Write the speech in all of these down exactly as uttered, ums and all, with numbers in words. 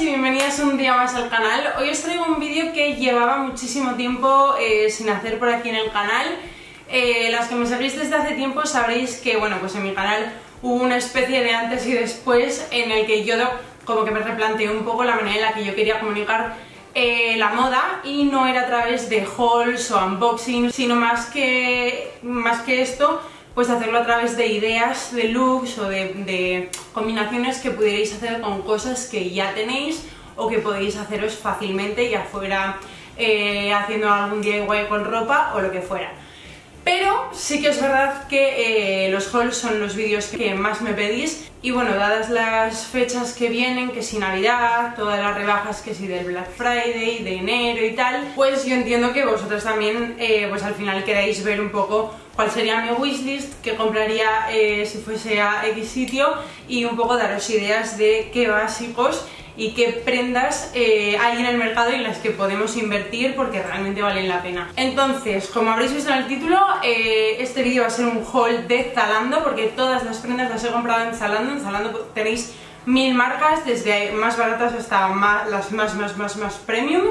y bienvenidas un día más al canal. Hoy os traigo un vídeo que llevaba muchísimo tiempo eh, sin hacer por aquí en el canal. Eh, las que me seguís desde hace tiempo sabréis que, bueno, pues en mi canal hubo una especie de antes y después en el que yo como que me replanteé un poco la manera en la que yo quería comunicar eh, la moda, y no era a través de hauls o unboxing, sino más que, más que esto, pues hacerlo a través de ideas, de looks o de, de combinaciones que pudierais hacer con cosas que ya tenéis o que podéis haceros fácilmente, ya fuera eh, haciendo algún D I Y con ropa o lo que fuera. Pero sí que es verdad que eh, los hauls son los vídeos que más me pedís, y bueno, dadas las fechas que vienen, que si Navidad, todas las rebajas que si del Black Friday, de enero y tal, pues yo entiendo que vosotros también eh, pues al final queráis ver un poco cuál sería mi wishlist, qué compraría eh, si fuese a X sitio, y un poco daros ideas de qué básicos y qué prendas eh, hay en el mercado y en las que podemos invertir porque realmente valen la pena. Entonces, como habréis visto en el título, eh, este vídeo va a ser un haul de Zalando, porque todas las prendas las he comprado en Zalando. En Zalando tenéis mil marcas, desde más baratas hasta más, las más, más, más, más premium.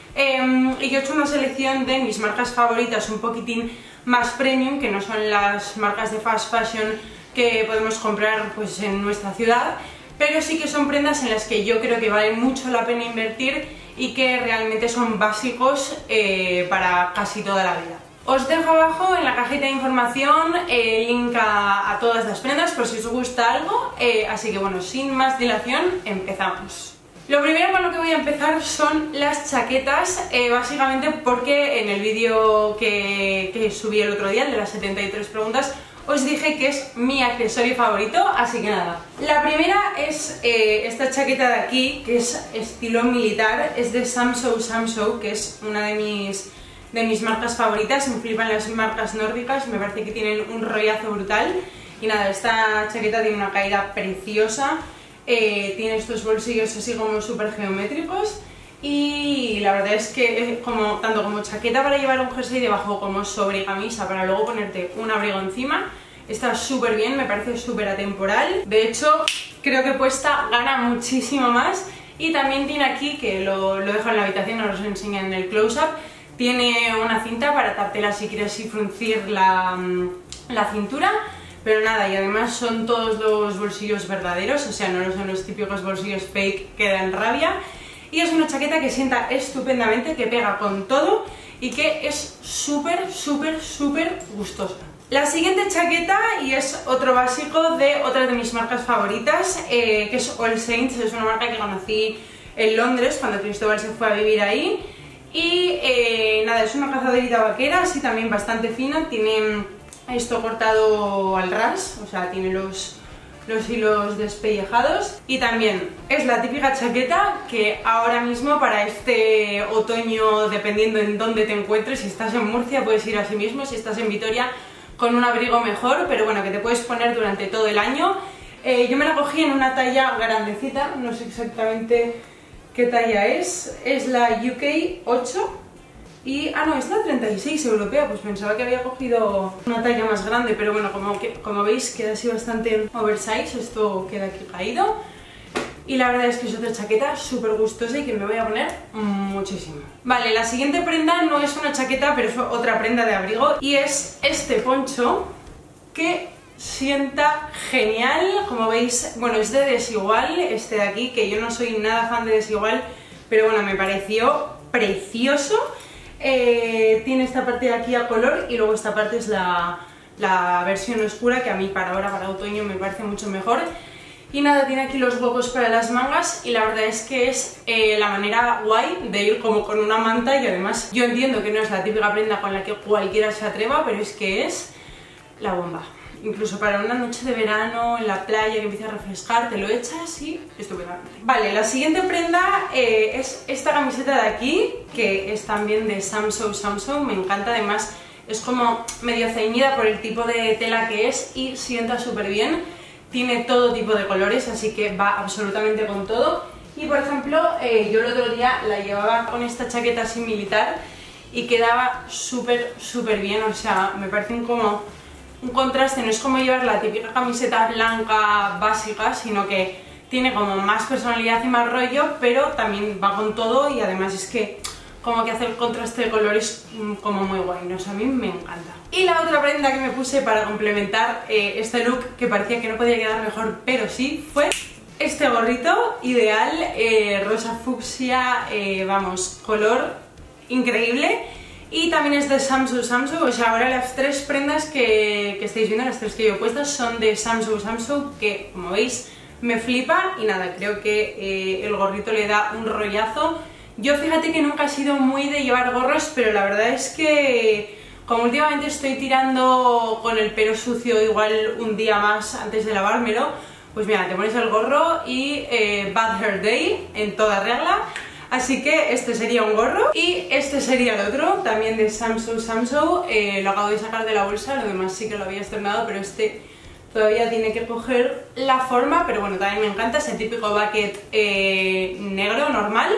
Eh, y yo he hecho una selección de mis marcas favoritas un poquitín más premium, que no son las marcas de fast fashion que podemos comprar pues en nuestra ciudad, pero sí que son prendas en las que yo creo que vale mucho la pena invertir y que realmente son básicos eh, para casi toda la vida. Os dejo abajo en la cajita de información el link a, a todas las prendas por si os gusta algo, eh, así que bueno, sin más dilación, empezamos. Lo primero con lo que voy a empezar son las chaquetas, eh, básicamente porque en el vídeo que, que subí el otro día, el de las setenta y tres preguntas, os dije que es mi accesorio favorito, así que nada. La primera es eh, esta chaqueta de aquí, que es estilo militar, es de Samso Samso, que es una de mis, de mis marcas favoritas. Me flipan las marcas nórdicas, me parece que tienen un rollazo brutal. Y nada, esta chaqueta tiene una caída preciosa, eh, tiene estos bolsillos así como súper geométricos, y la verdad es que es como, tanto como chaqueta para llevar un jersey debajo como sobre camisa para luego ponerte un abrigo encima, está súper bien, me parece súper atemporal. De hecho, creo que puesta gana muchísimo más. Y también tiene aquí, que lo, lo dejo en la habitación, no os enseño en el close-up, tiene una cinta para atártela si quieres y fruncir la, la cintura. Pero nada, y además son todos los bolsillos verdaderos, o sea, no son los típicos bolsillos fake que dan rabia. Y es una chaqueta que sienta estupendamente, que pega con todo y que es súper, súper, súper gustosa. La siguiente chaqueta, y es otro básico de otra de mis marcas favoritas, eh, que es All Saints. Es una marca que conocí en Londres cuando Cristóbal se fue a vivir ahí. Y eh, nada, es una cazadorita vaquera, así también bastante fina, tiene esto cortado al ras, o sea, tiene los... los hilos despellejados, y también es la típica chaqueta que ahora mismo para este otoño, dependiendo en dónde te encuentres, si estás en Murcia puedes ir así mismo, si estás en Vitoria con un abrigo mejor, pero bueno, que te puedes poner durante todo el año. Eh, yo me la cogí en una talla grandecita, no sé exactamente qué talla es, es la U K ocho. Y, ah no, es la treinta y seis europea, pues pensaba que había cogido una talla más grande, pero bueno, como, que, como veis queda así bastante oversize, esto queda aquí caído. Y la verdad es que es otra chaqueta súper gustosa y que me voy a poner muchísimo. Vale, la siguiente prenda no es una chaqueta, pero es otra prenda de abrigo, y es este poncho que sienta genial. Como veis, bueno, es de Desigual, este de aquí, que yo no soy nada fan de Desigual, pero bueno, me pareció precioso. Eh, tiene esta parte de aquí a color y luego esta parte es la, la versión oscura, que a mí para ahora, para otoño, me parece mucho mejor. Y nada, tiene aquí los huecos para las mangas, y la verdad es que es eh, la manera guay de ir como con una manta. Y además yo entiendo que no es la típica prenda con la que cualquiera se atreva, pero es que es la bomba. Incluso para una noche de verano en la playa que empieza a refrescar, te lo echas y estupendamente. Vale, la siguiente prenda eh, es esta camiseta de aquí, que es también de Samso Samso. Me encanta, además es como medio ceñida por el tipo de tela que es y sienta súper bien. Tiene todo tipo de colores, así que va absolutamente con todo. Y por ejemplo, eh, yo el otro día la llevaba con esta chaqueta así militar y quedaba súper, súper bien. O sea, me parecen como un contraste, no es como llevar la típica camiseta blanca básica, sino que tiene como más personalidad y más rollo, pero también va con todo y además es que como que hace el contraste de colores como muy guay, ¿no? O sea, a mí me encanta. Y la otra prenda que me puse para complementar eh, este look, que parecía que no podía quedar mejor, pero sí, fue este gorrito ideal, eh, rosa fucsia, eh, vamos, color increíble. Y también es de Samsung Samsung, o sea, ahora las tres prendas que, que estáis viendo, las tres que yo he puesto, son de Samsung Samsung, que como veis me flipa y nada, creo que eh, el gorrito le da un rollazo. Yo fíjate que nunca he sido muy de llevar gorros, pero la verdad es que como últimamente estoy tirando con el pelo sucio igual un día más antes de lavármelo, pues mira, te pones el gorro y eh, Bad Hair Day en toda regla. Así que este sería un gorro y este sería el otro, también de Samsung Samsung, eh, lo acabo de sacar de la bolsa, lo demás sí que lo había estrenado, pero este todavía tiene que coger la forma, pero bueno, también me encanta ese típico bucket eh, negro normal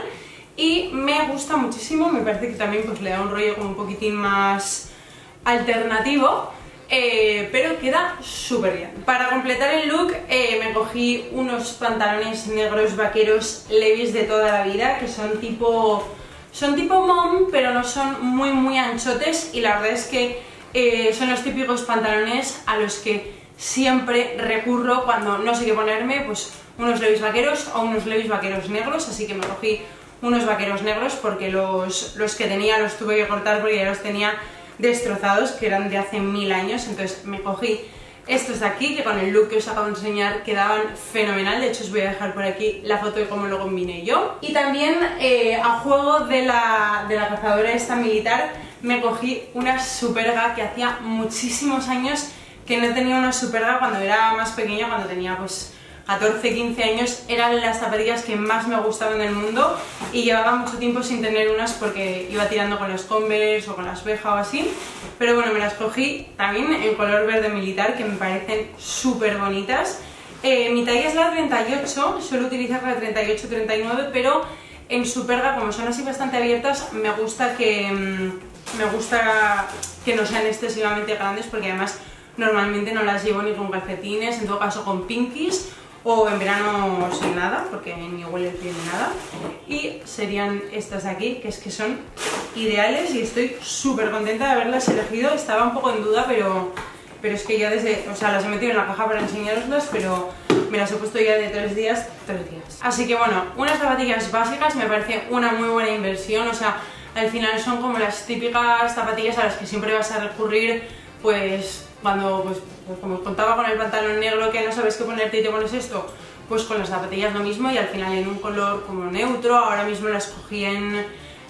y me gusta muchísimo, me parece que también pues le da un rollo como un poquitín más alternativo. Eh, pero queda súper bien. Para completar el look eh, me cogí unos pantalones negros vaqueros Levi's de toda la vida, que son tipo son tipo mom, pero no son muy muy anchotes, y la verdad es que eh, son los típicos pantalones a los que siempre recurro cuando no sé qué ponerme, pues unos Levi's vaqueros o unos Levi's vaqueros negros, así que me cogí unos vaqueros negros porque los, los que tenía los tuve que cortar porque ya los tenía destrozados, que eran de hace mil años, entonces me cogí estos de aquí, que con el look que os acabo de enseñar quedaban fenomenal. De hecho os voy a dejar por aquí la foto de cómo lo combiné yo. Y también eh, a juego de la, de la cazadora esta militar me cogí una superga, que hacía muchísimos años que no tenía una superga. Cuando era más pequeña, cuando tenía pues catorce, quince años, eran las zapatillas que más me gustaban del mundo y llevaba mucho tiempo sin tener unas porque iba tirando con los Converse o con las Veja o así, pero bueno, me las cogí también en color verde militar, que me parecen súper bonitas. Eh, mi talla es la treinta y ocho, suelo utilizar la treinta y ocho treinta y nueve, pero en superga, como son así bastante abiertas, me gusta que, me gusta que no sean excesivamente grandes, porque además normalmente no las llevo ni con calcetines, en todo caso con pinkies, o en verano sin nada, porque ni huele el pie ni nada. Y serían estas de aquí, que es que son ideales y estoy súper contenta de haberlas elegido. Estaba un poco en duda, pero, pero es que ya desde, o sea, las he metido en la caja para enseñaroslas, pero me las he puesto ya de tres días, tres días. Así que bueno, unas zapatillas básicas me parece una muy buena inversión, o sea, al final son como las típicas zapatillas a las que siempre vas a recurrir, pues cuando, pues, pues como os contaba con el pantalón negro que no sabes qué ponerte y te pones esto, pues con las zapatillas lo mismo, y al final en un color como neutro. Ahora mismo las cogí en,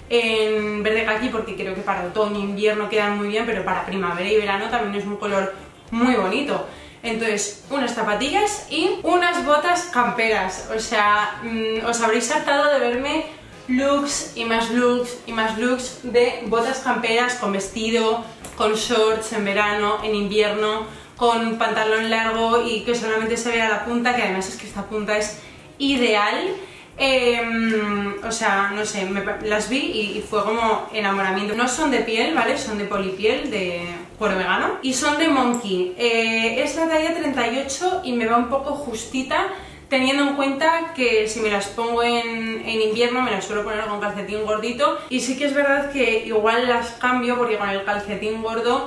en verde kaki porque creo que para otoño e invierno quedan muy bien, pero para primavera y verano también es un color muy bonito. Entonces, unas zapatillas y unas botas camperas, o sea, mmm, os habréis hartado de verme looks y más looks y más looks de botas camperas con vestido, con shorts en verano, en invierno, con pantalón largo y que solamente se vea la punta, que además es que esta punta es ideal. Eh, o sea, no sé, me, las vi y, y fue como enamoramiento. No son de piel, ¿vale? Son de polipiel, de cuero vegano, y son de Monkey. Eh, es la talla treinta y ocho y me va un poco justita, teniendo en cuenta que si me las pongo en, en invierno me las suelo poner con calcetín gordito, y sí que es verdad que igual las cambio porque con el calcetín gordo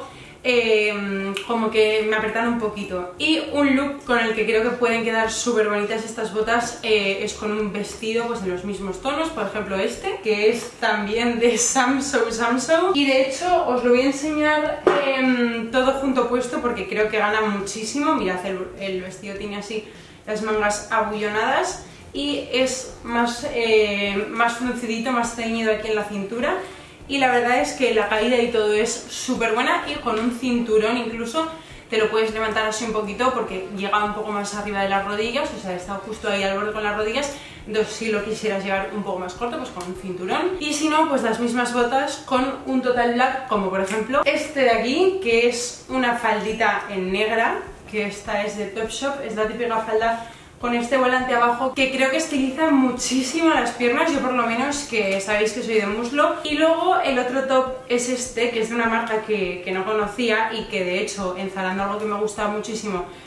eh, como que me apretan un poquito. Y un look con el que creo que pueden quedar súper bonitas estas botas eh, es con un vestido pues de los mismos tonos, por ejemplo este, que es también de Samsung Samsung, y de hecho os lo voy a enseñar eh, todo junto puesto porque creo que gana muchísimo. Mirad, el, el vestido tiene así las mangas abullonadas y es más, eh, más fruncidito, más ceñido aquí en la cintura, y la verdad es que la caída y todo es súper buena, y con un cinturón incluso te lo puedes levantar así un poquito porque llega un poco más arriba de las rodillas, o sea, está justo ahí al borde con las rodillas. Entonces si lo quisieras llevar un poco más corto, pues con un cinturón, y si no, pues las mismas botas con un total black, como por ejemplo este de aquí, que es una faldita en negra, que esta es de Topshop, es la típica falda con este volante abajo que creo que estiliza muchísimo las piernas, yo por lo menos, que sabéis que soy de muslo. Y luego el otro top es este, que es de una marca que, que no conocía y que de hecho en Zalando, algo que me gusta muchísimo,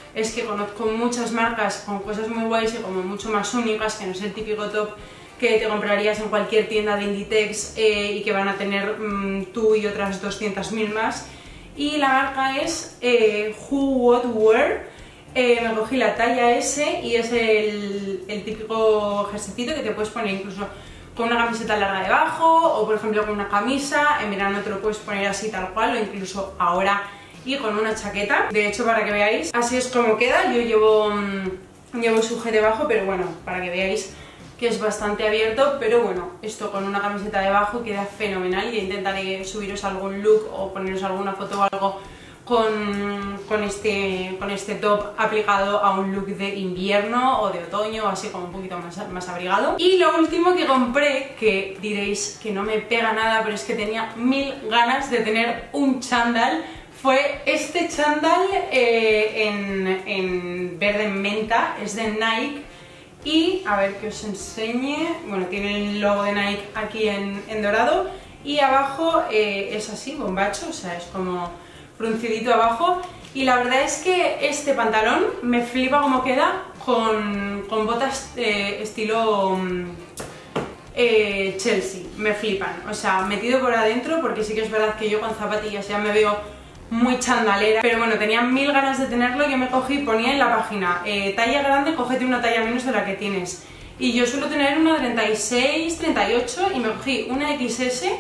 es que conozco muchas marcas con cosas muy guays y como mucho más únicas, que no es el típico top que te comprarías en cualquier tienda de Inditex eh, y que van a tener mmm, tú y otras doscientas mil más. Y la marca es eh, Who What Wear. Eh, me cogí la talla S y es el, el típico jerseycito que te puedes poner incluso con una camiseta larga debajo o por ejemplo con una camisa. En verano te lo puedes poner así tal cual o incluso ahora y con una chaqueta. De hecho, para que veáis, así es como queda. Yo llevo, mmm, llevo sujete debajo, pero bueno, para que veáis que es bastante abierto, pero bueno, esto con una camiseta debajo queda fenomenal y intentaré subiros algún look o poneros alguna foto o algo con, con, este, con este top aplicado a un look de invierno o de otoño, así como un poquito más, más abrigado. Y lo último que compré, que diréis que no me pega nada, pero es que tenía mil ganas de tener un chándal, fue este chándal eh, en, en verde menta, es de Nike. Y a ver que os enseñe, bueno, tiene el logo de Nike aquí en, en dorado y abajo eh, es así, bombacho, o sea, es como fruncidito abajo. Y la verdad es que este pantalón me flipa como queda con, con botas eh, estilo eh, Chelsea, me flipan, o sea, metido por adentro, porque sí que es verdad que yo con zapatillas ya me veo muy chandalera, pero bueno, tenía mil ganas de tenerlo. Yo me cogí, ponía en la página eh, talla grande, cógete una talla menos de la que tienes, y yo suelo tener una treinta y seis, treinta y ocho y me cogí una equis ese.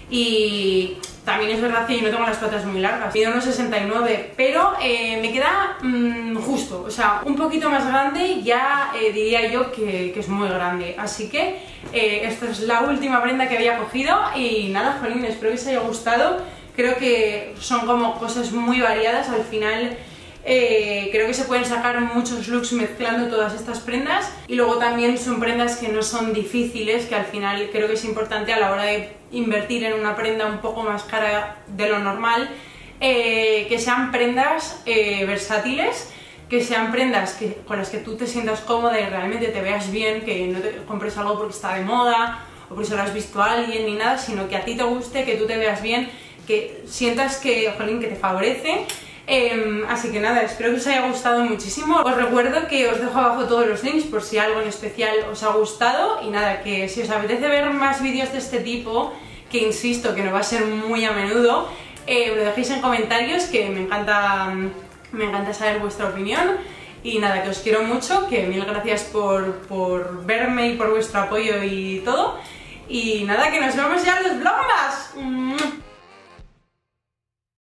Y también es verdad que yo no tengo las patas muy largas, mido unos sesenta y nueve, pero eh, me queda mmm, justo, o sea, un poquito más grande ya eh, diría yo que, que es muy grande. Así que eh, esta es la última prenda que había cogido y nada, jolín, espero que os haya gustado. Creo que son como cosas muy variadas, al final eh, creo que se pueden sacar muchos looks mezclando todas estas prendas, y luego también son prendas que no son difíciles, que al final creo que es importante a la hora de invertir en una prenda un poco más cara de lo normal, eh, que sean prendas eh, versátiles, que sean prendas que, con las que tú te sientas cómoda y realmente te veas bien, que no te compres algo porque está de moda o porque se lo has visto a alguien ni nada, sino que a ti te guste, que tú te veas bien, que sientas que, jolín, que te favorece. Eh, así que nada, espero que os haya gustado muchísimo. Os recuerdo que os dejo abajo todos los links por si algo en especial os ha gustado, y nada, que si os apetece ver más vídeos de este tipo, que insisto que no va a ser muy a menudo, eh, lo dejéis en comentarios, que me encanta, me encanta saber vuestra opinión. Y nada, que os quiero mucho, que mil gracias por, por verme y por vuestro apoyo y todo. Y nada, que nos vemos ya en los vlogmas.